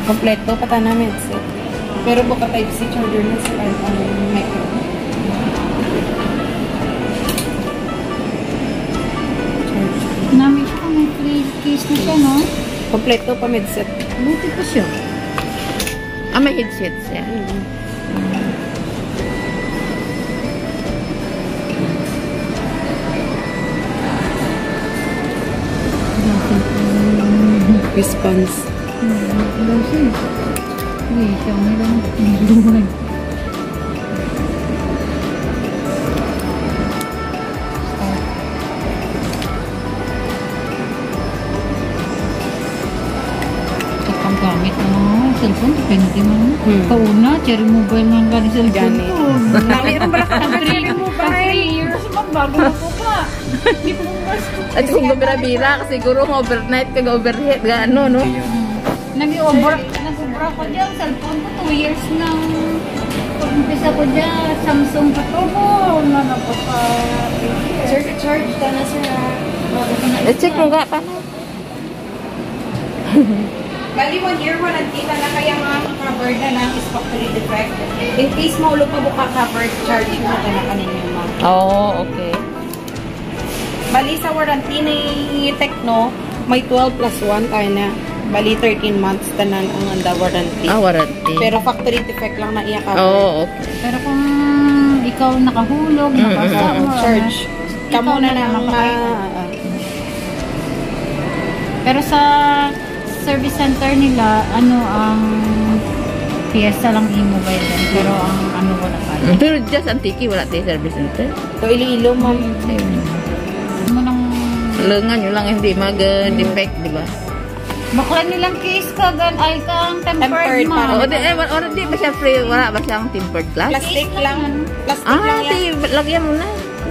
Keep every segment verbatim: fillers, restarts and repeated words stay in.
Kompleto pa ta namin. Pero buka type C charger na sa ano, micro. Namin siya kung may free case na siya, no? Kompleto pa medset. Buti pa siya. Ah, may headset siya. Mm-hmm. Response. Daw siya. Uy, siya may lang. Duman. Kapag gamit na mga cellphone, depende mo. Hmm. Kauna, cherry mobile nga nga ni cellphone Gani. ko. Naliran ba ka ng cherry mobile? three years man, bago mo po pa. Hindi po mas. At kung gumira-bira, siguro overnight kag overhead, gaano, no? Nag-over, nag-over ako dyan. Cellphone ko, two years nang pag-umpisa ko dyan. Samsung pa to ko. Ano po pa. Sir, charge ta na sir. I-check mo nga pa. Bali, one year warranty na na kaya nga covered na ng is factory defect. In case maulog pa buka covered, charging mo ka na kanina ma'am. Oo, oh, okay. Bali, sa warranty ni Tecno, may twelve plus one tayo na. Bali, thirteen months tanan ang anda warranty. Ah, warranty. Pero factory defect lang na iya cover. Oo, oh, okay. Pero kung ikaw nakahulog, Mm, nakasa, mm, or Charge. ano, Kamu ikaw na lang makakaya. ma... Pero sa service center nila, ano ang Fiesta lang i-mobile din. Pero ang ano wala pa. Mm, pero just Antique, wala tayo service center. So, Iloilo, ma'am. Ayun. Mo nang Lengan nyo lang hindi mag-defect, di ba? bakla nilang case ka gan ay kang tempered Tempered man. Oo, di, eh, wala di ba siya free? Wala ba siyang tempered glass? Plastic lang. Plastic Ah, lang yan. di, lagyan mo na.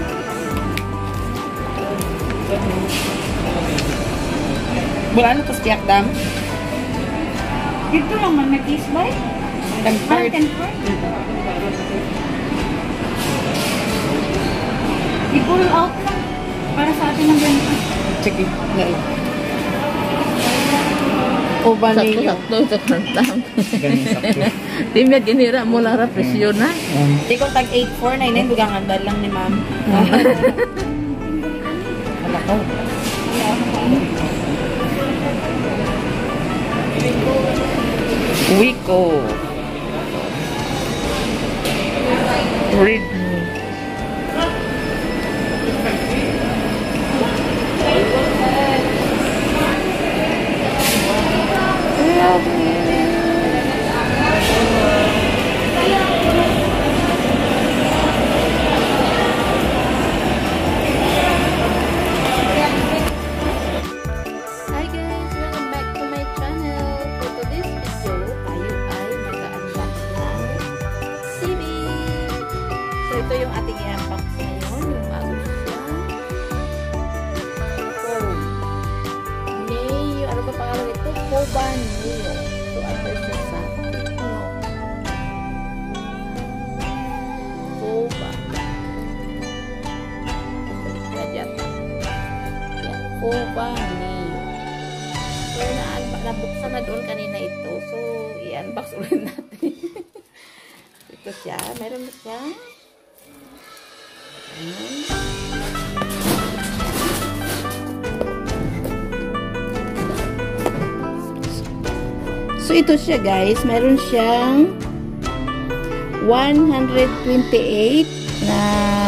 Wala na tapos tiyak dam. Dito lang man may case ba? Ah, Tempered. tempered. I-pull out lang para sa atin ang ganito. Sige. O ba niyo? Sakto, sakto, sakto. Ganyan sakto. Di mo ginira mo lang ra presyo na. Um, Di ko tag eight four nine nine bugang andal lang ni ma'am. Wala ko. Wiko. Read me. Hi guys! Welcome back to my channel. For today's video, tayo ay mag-unbox ng T V. So ito yung ating i-unbox ngayon. Yung bago siya. Phone. Neo. Ano ba pangalan ito? Poba Neo. So under siya sa Tecno. Poba. Balik na dyan. Yan. Poba Neo. So, nabuksan na doon kanina ito. So, i-unbox ulit natin. Ito siya. Meron na siya. Ayan. So, ito siya guys. Meron siyang one twenty-eight na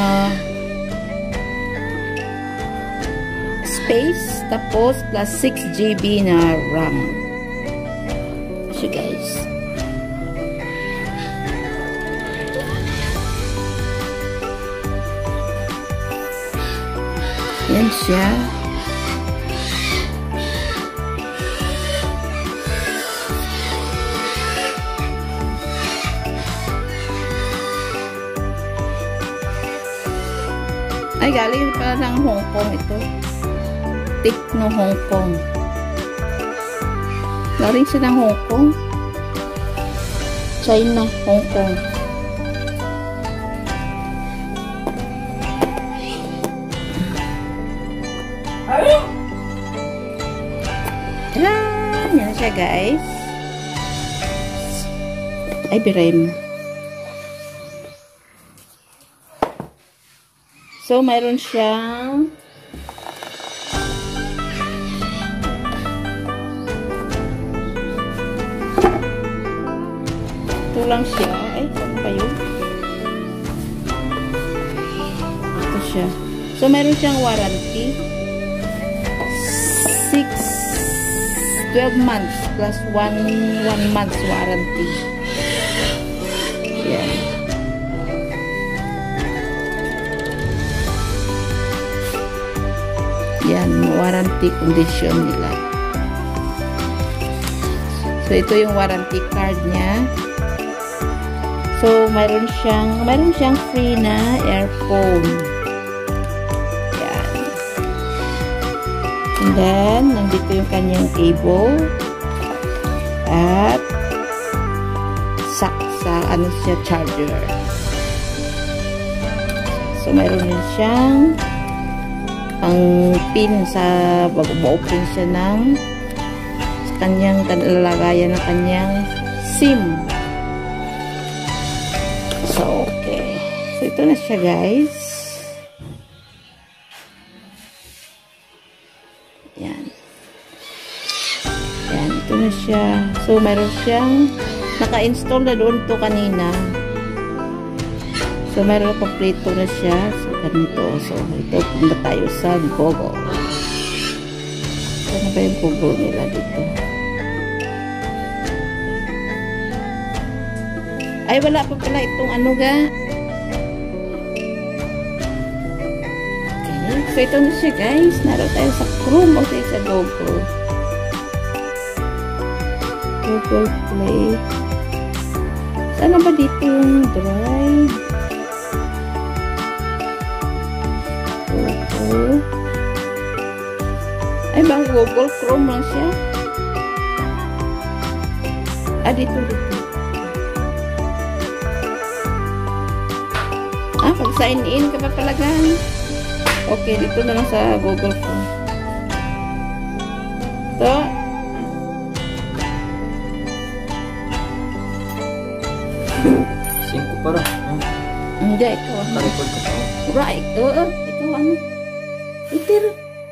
space, tapos plus six G B na RAM. So guys, yan siya. Ay, galing pala ng Hong Kong ito. Tecno Hong Kong. Galing siya ng Hong Kong. China, Hong Kong. Ayan! Yan siya guys. Ay, biray mo. So, mayroon siyang ito lang siya. Ay, saan ba yun? Ito siya. So, mayroon siyang warranty. six, twelve months plus one, one month's warranty. Yan. Yan, warranty condition nila. So, ito yung warranty card niya. So, mayroon siyang, mayroon siyang free na earphone. Yan. And then, nandito yung kanyang cable. At, sa, sa, ano siya, charger. So, mayroon din siyang ang pin sa bago ma-open siya ng sa kanyang lalagayan ng kanyang SIM. So, okay. So, ito na siya, guys. Yan. Yan, ito na siya. So, mayroon siyang naka-install na doon to kanina. So, mayroon kompleto na siya. So, ganito. So, ito, punta tayo sa Google. Ano ba yung Google nila dito? Ay, wala pa pala itong ano ga. Okay. So, ito na siya, guys. Naroon tayo sa Chrome o tayo sa Google. Google Play. Saan ba dito yung Drive? Google. Ay, bang Google Chrome lang siya? Ah, dito, dito. Ah, pag-sign in ka pa pala, guys. Okay, dito na lang sa Google Chrome. Ito. Cinco para. Hindi, ito. Naka-record ka pa. Right. Oo, ito ano. Itir.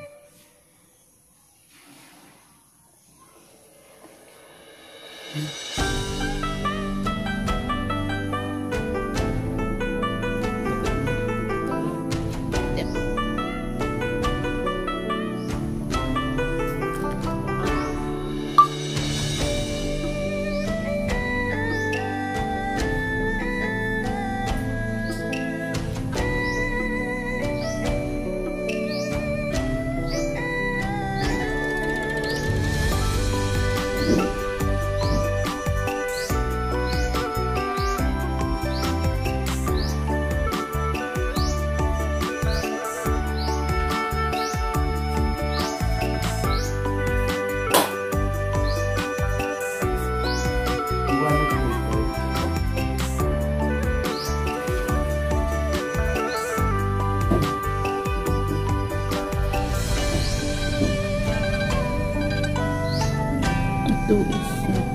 Ito is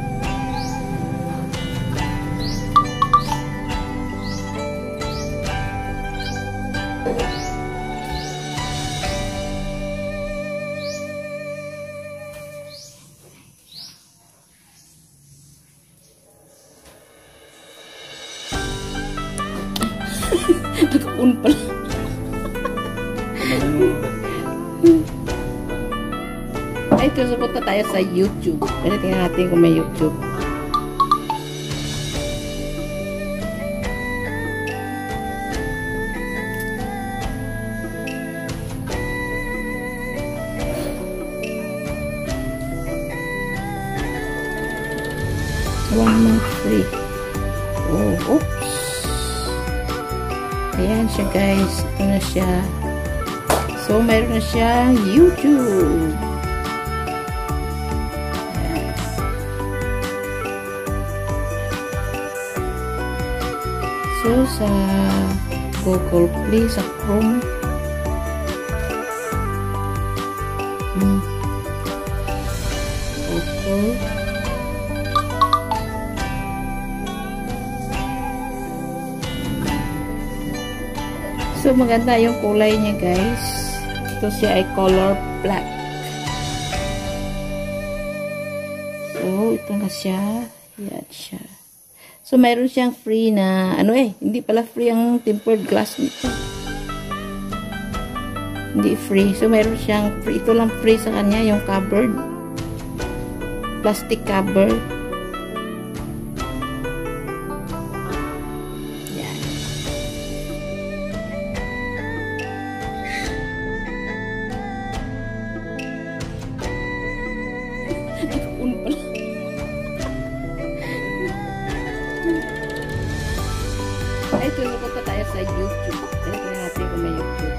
nag-on pala. Ay, susubok na tayo sa YouTube. Pero tingnan natin kung may YouTube. One month free. Oh, oops. Ayan siya, guys. Ito na siya. So, mayroon na siyang YouTube. So, sa Google Play, sa Chrome. Hmm. Google. So, maganda yung kulay niya, guys. Ito siya ay color black. So, ito na siya. Yan siya. So, mayroon siyang free na, ano eh, hindi pala free ang tempered glass nito. Hindi free. So, mayroon siyang free. Ito lang free sa kanya, yung covered. Plastic cover. Yan. Uno pala. Ay, tulungan pa tayo sa YouTube. Ito natin kung may YouTube.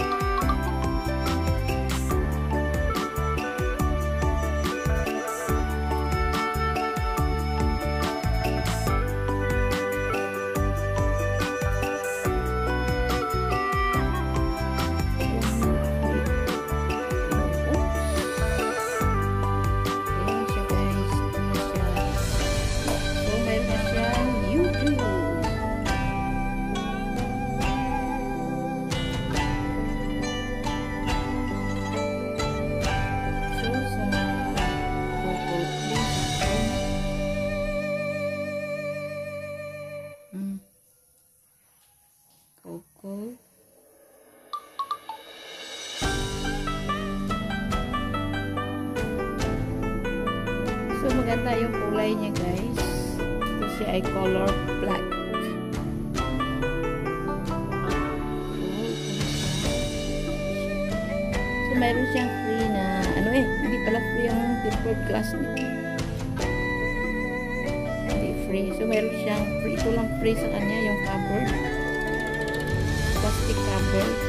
Coco. So, maganda yung kulay niya, guys. Ito siya ay color black. So, mayroon siyang free na, ano eh, hindi pala free ang tempered glass nito. Hindi free. So, mayroon siyang free. Ito lang free sa kanya, yung cover. Plastic cover.